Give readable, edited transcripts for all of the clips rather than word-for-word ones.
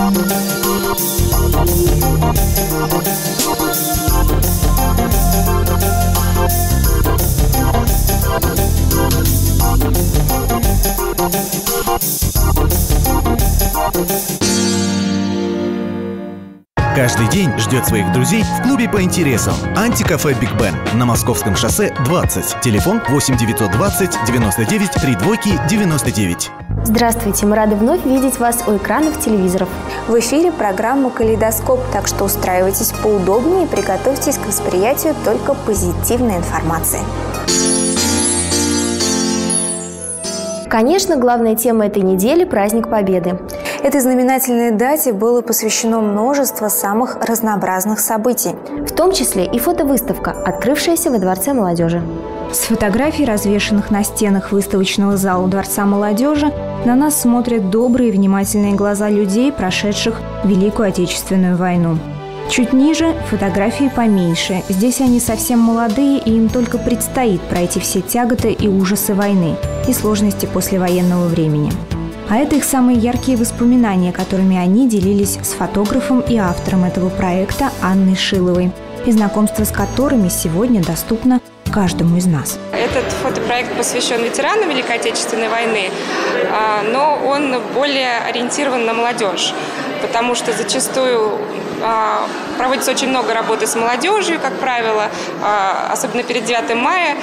Каждый день ждет своих друзей в клубе по интересам «Антикафе Биг Бен» на Московском шоссе 20. Телефон 8 920 99 32 99. Здравствуйте, мы рады вновь видеть вас у экранов телевизоров. В эфире программа «Калейдоскоп», так что устраивайтесь поудобнее и приготовьтесь к восприятию только позитивной информации. Конечно, главная тема этой недели – праздник Победы. Этой знаменательной дате было посвящено множество самых разнообразных событий. В том числе и фотовыставка, открывшаяся во Дворце молодежи. С фотографий, развешанных на стенах выставочного зала Дворца молодежи, на нас смотрят добрые и внимательные глаза людей, прошедших Великую Отечественную войну. Чуть ниже фотографии поменьше. Здесь они совсем молодые, и им только предстоит пройти все тяготы и ужасы войны и сложности послевоенного времени. А это их самые яркие воспоминания, которыми они делились с фотографом и автором этого проекта Анной Шиловой, и знакомство с которыми сегодня доступно каждому из нас. Этот фотопроект посвящен ветеранам Великой Отечественной войны, но он более ориентирован на молодежь, потому что зачастую проводится очень много работы с молодежью, как правило, особенно перед 9 мая,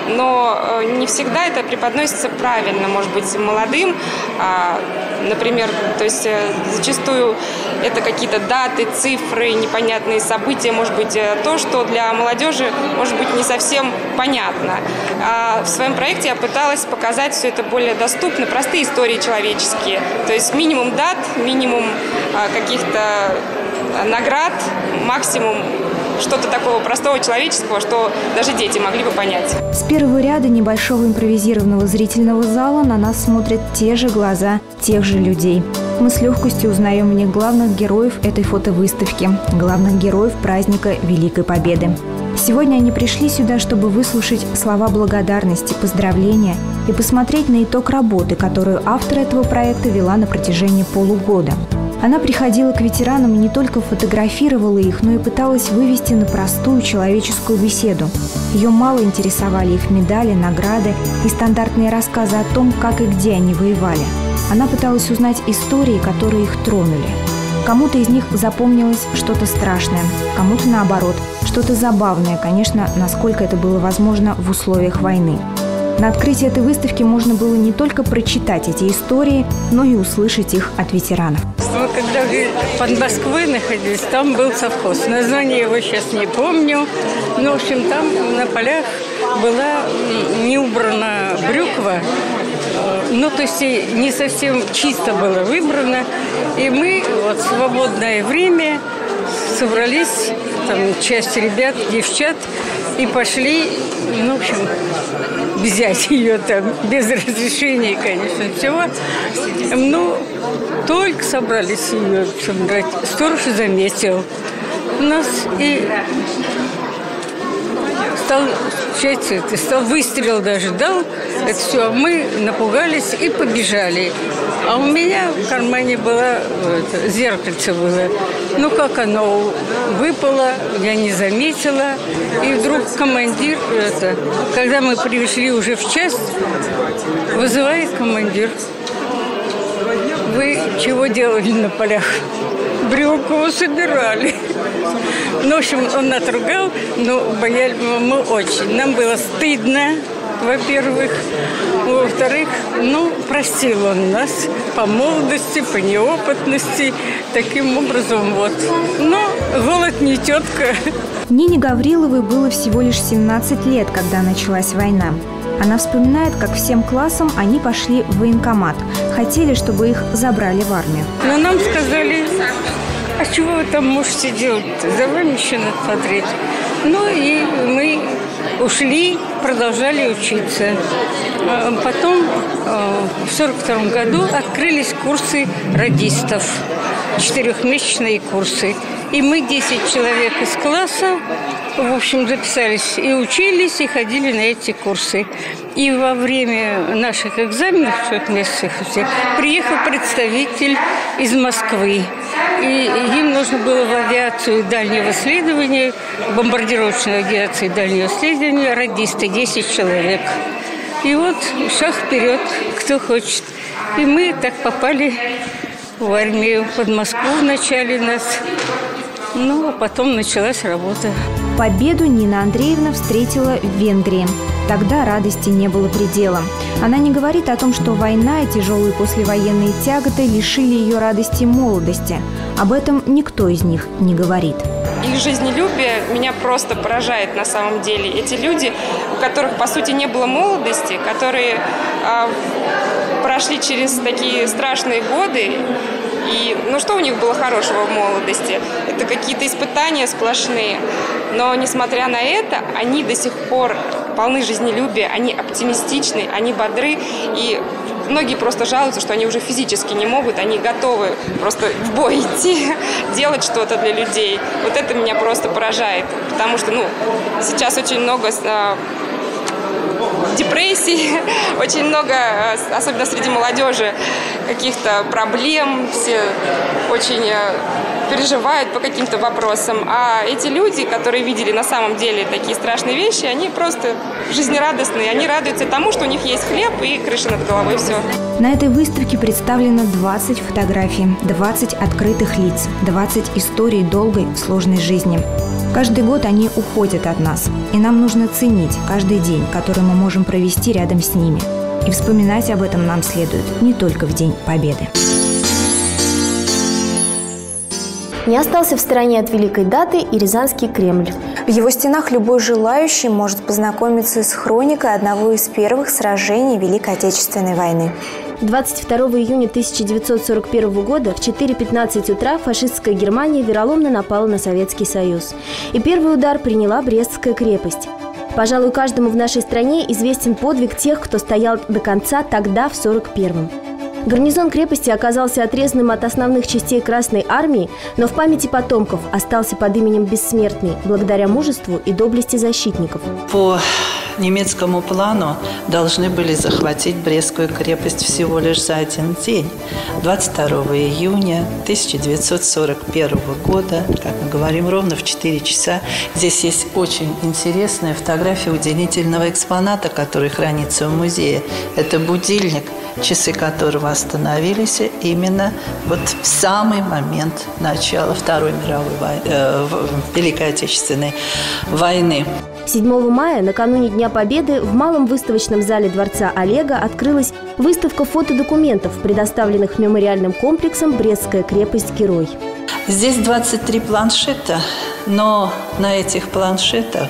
но не всегда это преподносится правильно, может быть, молодым. Например, то есть зачастую это какие-то даты, цифры, непонятные события, может быть, то, что для молодежи может быть не совсем понятно. В своем проекте я пыталась показать все это более доступно, простые истории человеческие, то есть минимум дат, минимум каких-то наград, максимум что-то такого простого человеческого, что даже дети могли бы понять. С первого ряда небольшого импровизированного зрительного зала на нас смотрят те же глаза тех же людей. Мы с легкостью узнаем в них главных героев этой фотовыставки, главных героев праздника Великой Победы. Сегодня они пришли сюда, чтобы выслушать слова благодарности, поздравления и посмотреть на итог работы, которую автор этого проекта вела на протяжении полугода. Она приходила к ветеранам и не только фотографировала их, но и пыталась вывести на простую человеческую беседу. Ее мало интересовали их медали, награды и стандартные рассказы о том, как и где они воевали. Она пыталась узнать истории, которые их тронули. Кому-то из них запомнилось что-то страшное, кому-то наоборот, что-то забавное, конечно, насколько это было возможно в условиях войны. На открытии этой выставки можно было не только прочитать эти истории, но и услышать их от ветеранов. Мы когда под Москвой находились, там был совхоз. Название его сейчас не помню. Но, в общем, там на полях была не убрана брюква. Ну, то есть не совсем чисто было выбрано. И мы вот в свободное время собрались, там часть ребят, девчат, и пошли, ну, в общем, взять ее там, без разрешения, конечно, всего. Ну, только собрались ее брать. Сторож и заметил нас и стал выстрел даже дал. Это все, мы напугались и побежали. А у меня в кармане было зеркальце было. Ну, как оно выпало, я не заметила. И вдруг командир, когда мы пришли уже в часть, вызывает командир. Вы чего делали на полях? Брюкву собирали. Ну, в общем, он отругал, но боялись мы очень. Нам было стыдно, во-первых. Во-вторых, ну, простил он нас по молодости, по неопытности. Таким образом, вот. Но голод не тетка. Нине Гавриловой было всего лишь 17 лет, когда началась война. Она вспоминает, как всем классом они пошли в военкомат. Хотели, чтобы их забрали в армию. Но нам сказали, а чего вы там можете делать-то? За вами еще надо смотреть. Ну и мы ушли, продолжали учиться. Потом в 1942 году открылись курсы радистов, 4-месячные курсы. И мы 10 человек из класса, в общем, записались и учились, и ходили на эти курсы. И во время наших экзаменов, четмесячных, приехал представитель из Москвы. И им нужно было в авиацию дальнего следования, бомбардировочную авиацию дальнего следования, радисты, 10 человек. И вот шаг вперед, кто хочет. И мы так попали в армию, под Москву вначале нас. Ну, а потом началась работа. Победу Нина Андреевна встретила в Венгрии. Тогда радости не было предела. Она не говорит о том, что война и тяжелые послевоенные тяготы лишили ее радости молодости. Об этом никто из них не говорит. Их жизнелюбие меня просто поражает на самом деле. Эти люди, у которых, по сути, не было молодости, которые прошли через такие страшные годы. И, что у них было хорошего в молодости? Это какие-то испытания сплошные. Но, несмотря на это, они до сих пор полны жизнелюбия, они оптимистичны, они бодры. И многие просто жалуются, что они уже физически не могут, они готовы просто в бой идти, делать что-то для людей. Вот это меня просто поражает. Потому что, сейчас очень много депрессий, очень много, особенно среди молодежи, каких-то проблем, все очень переживают по каким-то вопросам. А эти люди, которые видели на самом деле такие страшные вещи, они просто жизнерадостные, они радуются тому, что у них есть хлеб и крыша над головой, все. На этой выставке представлено 20 фотографий, 20 открытых лиц, 20 историй долгой, сложной жизни. Каждый год они уходят от нас, и нам нужно ценить каждый день, который мы можем провести рядом с ними. И вспоминать об этом нам следует не только в День Победы. Не остался в стороне от великой даты и Рязанский Кремль. В его стенах любой желающий может познакомиться с хроникой одного из первых сражений Великой Отечественной войны. 22 июня 1941 года в 4:15 утра фашистская Германия вероломно напала на Советский Союз. И первый удар приняла Брестская крепость. Пожалуй, каждому в нашей стране известен подвиг тех, кто стоял до конца тогда, в 1941-м. Гарнизон крепости оказался отрезанным от основных частей Красной армии, но в памяти потомков остался под именем Бессмертный, благодаря мужеству и доблести защитников. По немецкому плану должны были захватить Брестскую крепость всего лишь за один день. 22 июня 1941 года, как мы говорим, ровно в 4 часа. Здесь есть очень интересная фотография удивительного экспоната, который хранится в музее. Это будильник, часы которого остановились именно вот в самый момент начала Второй мировой Великой Отечественной войны. 7 мая, накануне Дня Победы, в малом выставочном зале Дворца Олега открылась выставка фотодокументов, предоставленных мемориальным комплексом «Брестская крепость-Герой». Здесь 23 планшета, но на этих планшетах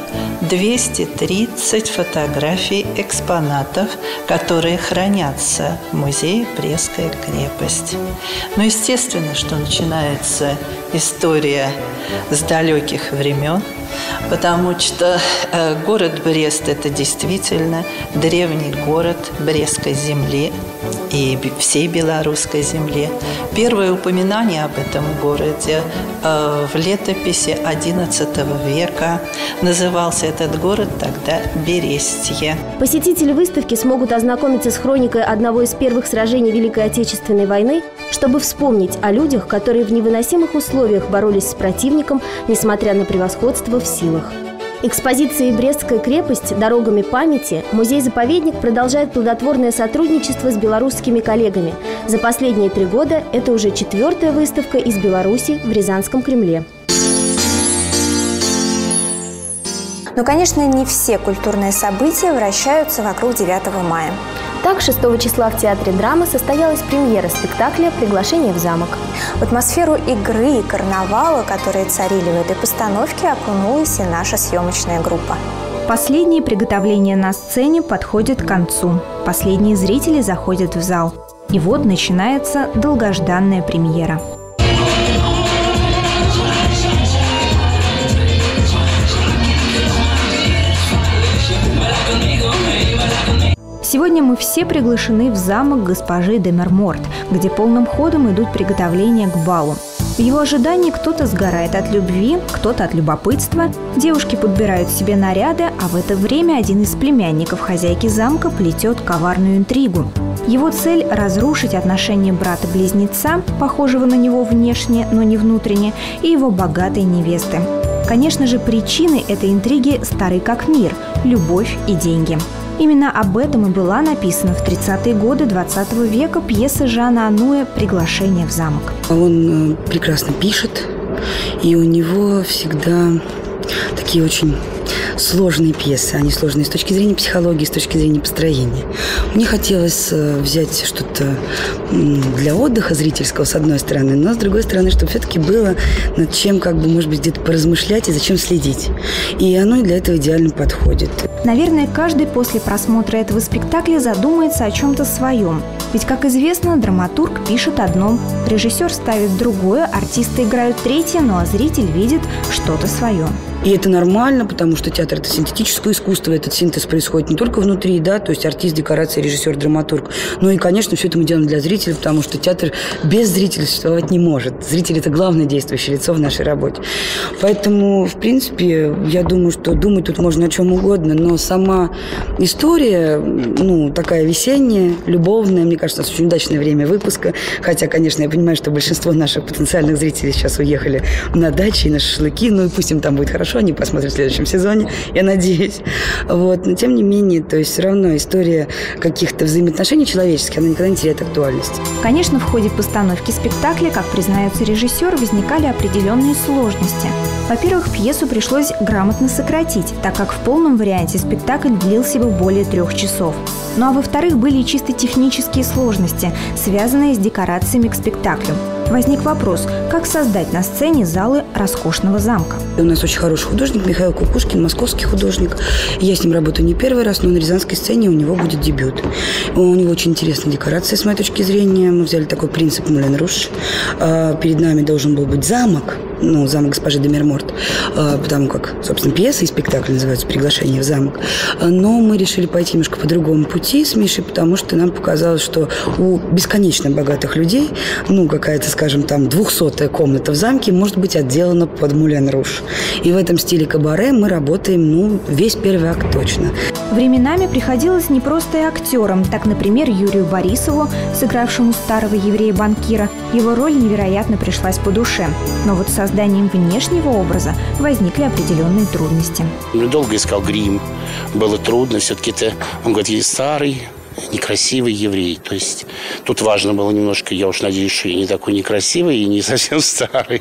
230 фотографий экспонатов, которые хранятся в музее «Брестская крепость». Но естественно, что начинается история с далеких времен, потому что город Брест – это действительно древний город Брестской земли и всей белорусской земли. Первое упоминание об этом городе в летописи XI века. Назывался этот город тогда Берестье. Посетители выставки смогут ознакомиться с хроникой одного из первых сражений Великой Отечественной войны, чтобы вспомнить о людях, которые в невыносимых условиях боролись с противником, несмотря на превосходство в силах. Экспозицией «Брестская крепость. Дорогами памяти» музей-заповедник продолжает плодотворное сотрудничество с белорусскими коллегами. За последние 3 года это уже 4-я выставка из Беларуси в Рязанском Кремле. Но, конечно, не все культурные события вращаются вокруг 9 мая. Так, 6 числа в Театре драмы состоялась премьера спектакля «Приглашение в замок». В атмосферу игры и карнавала, которые царили в этой постановке, окунулась и наша съемочная группа. Последние приготовления на сцене подходят к концу. Последние зрители заходят в зал. И вот начинается долгожданная премьера. Сегодня мы все приглашены в замок госпожи де Мерморт, где полным ходом идут приготовления к балу. В его ожидании кто-то сгорает от любви, кто-то от любопытства, девушки подбирают себе наряды, а в это время один из племянников хозяйки замка плетет коварную интригу. Его цель – разрушить отношения брата-близнеца, похожего на него внешне, но не внутренне, и его богатой невесты. Конечно же, причиной этой интриги стары как мир – любовь и деньги. Именно об этом и была написана в 30-е годы 20 века пьеса Жана Ануэ «Приглашение в замок». Он прекрасно пишет, и у него всегда такие очень сложные пьесы. Они сложные с точки зрения психологии, с точки зрения построения. Мне хотелось взять что-то для отдыха зрительского, с одной стороны, но с другой стороны, чтобы все-таки было над чем, может быть, где-то поразмышлять и зачем следить. И оно для этого идеально подходит. Наверное, каждый после просмотра этого спектакля задумается о чем-то своем. Ведь, как известно, драматург пишет одно, режиссер ставит другое, артисты играют третье, ну а зритель видит что-то свое. И это нормально, потому что театр – это синтетическое искусство, этот синтез происходит не только внутри, да, то есть артист, декорация, режиссер, драматург. Ну и, конечно, все это мы делаем для зрителя, потому что театр без зрителя существовать не может. Зритель – это главное действующее лицо в нашей работе. Поэтому, в принципе, я думаю, что думать тут можно о чем угодно, но сама история, такая весенняя, любовная, мне кажется, у нас очень удачное время выпуска, хотя, конечно, я понимаю, что большинство наших потенциальных зрителей сейчас уехали на дачи и на шашлыки, и пусть им там будет хорошо, они посмотрят в следующем сезоне, я надеюсь. Но тем не менее, то есть все равно история каких-то взаимоотношений человеческих, она никогда не теряет актуальность. Конечно, в ходе постановки спектакля, как признается режиссер, возникали определенные сложности. Во-первых, пьесу пришлось грамотно сократить, так как в полном варианте спектакль длился бы более 3 часов. Ну а во-вторых, были и чисто технические сложности, связанные с декорациями к спектаклю. Возник вопрос, как создать на сцене залы роскошного замка. У нас очень хороший художник Михаил Кукушкин, московский художник. Я с ним работаю не первый раз, но на рязанской сцене у него будет дебют. У него очень интересная декорация, с моей точки зрения. Мы взяли такой принцип Мулен Руж. Перед нами должен был быть замок, замок госпожи де Мерморт, потому как, собственно, пьеса и спектакль называются «Приглашение в замок». Но мы решили пойти немножко по другому пути с Мишей, потому что нам показалось, что у бесконечно богатых людей, какая-то, скажем, там 200-я комната в замке может быть отделана под Мулен Руж. И в этом стиле кабаре мы работаем, весь первый акт точно. Временами приходилось не просто и актерам. Так, например, Юрию Борисову, сыгравшему старого еврея-банкира, его роль невероятно пришлась по душе. Но с созданием внешнего образа возникли определенные трудности. Долго искал грим, было трудно. Все-таки он говорит, есть старый, некрасивый еврей. То есть тут важно было немножко, я уж надеюсь, что я не такой некрасивый и не совсем старый,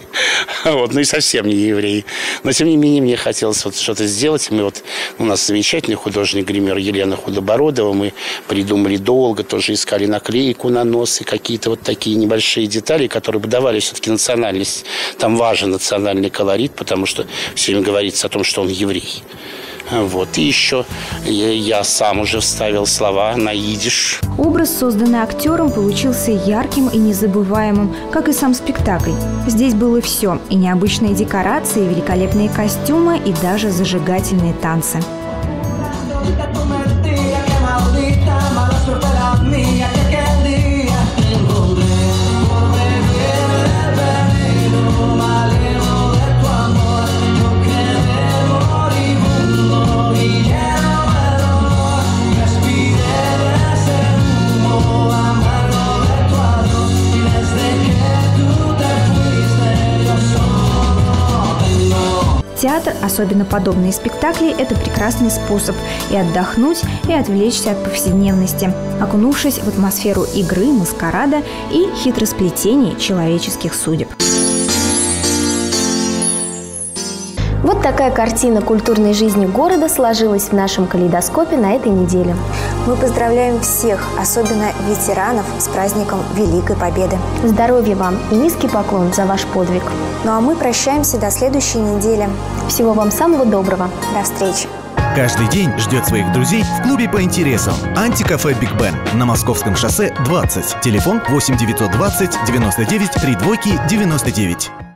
и совсем не еврей. Но, тем не менее, мне хотелось что-то сделать. У нас замечательный художник-гример Елена Худобородова. Мы придумали долго, тоже искали наклейку на нос и какие-то такие небольшие детали, которые бы давали все-таки национальность. Там важен национальный колорит, потому что все время говорится о том, что он еврей. И еще я сам уже вставил слова на идиш. Образ, созданный актером, получился ярким и незабываемым, как и сам спектакль. Здесь было все – и необычные декорации, и великолепные костюмы, и даже зажигательные танцы. Театр, особенно подобные спектакли, это прекрасный способ и отдохнуть, и отвлечься от повседневности, окунувшись в атмосферу игры, маскарада и хитросплетений человеческих судеб. Вот такая картина культурной жизни города сложилась в нашем калейдоскопе на этой неделе. Мы поздравляем всех, особенно ветеранов, с праздником Великой Победы. Здоровья вам и низкий поклон за ваш подвиг. Ну а мы прощаемся до следующей недели. Всего вам самого доброго. До встречи. Каждый день ждет своих друзей в клубе по интересам «Антикафе Биг Бен» на Московском шоссе 20. Телефон 8 920 99 32 99.